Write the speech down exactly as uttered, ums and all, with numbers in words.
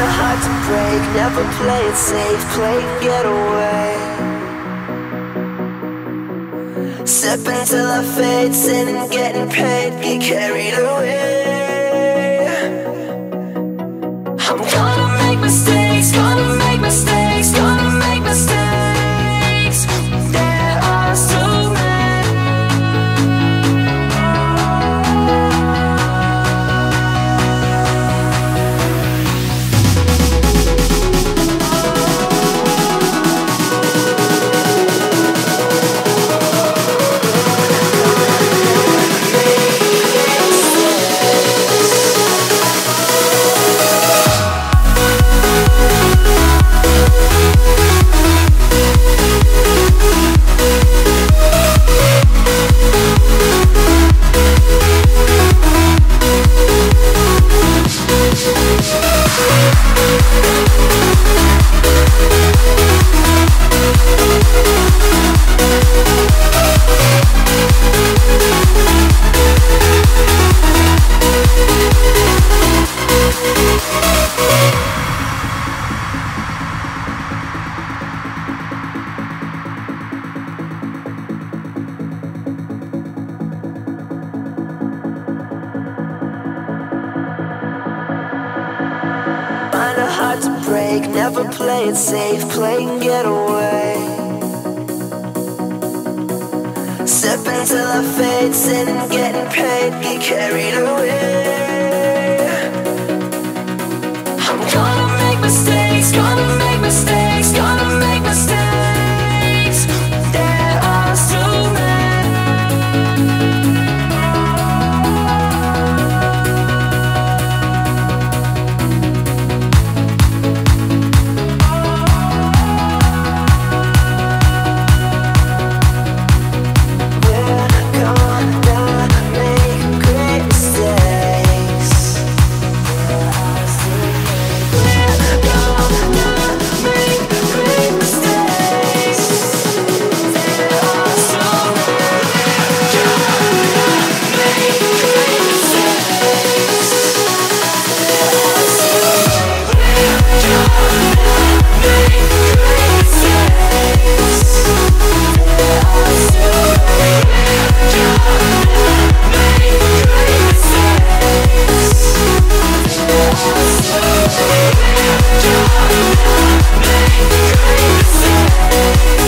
a heart to break, never play it safe, play and get away. Sipping till I fade, sinning, getting paid, get carried away. I'm gonna make mistakes, gonna make mistakes, gonna make mistakes. There are so many. To break, never play it safe, play and get away. Sipping till I fade, sinning, getting paid, get carried away. I'm gonna make mistakes, gonna make mistakes, gonna make mistakes. There are so many. Make great mistakes.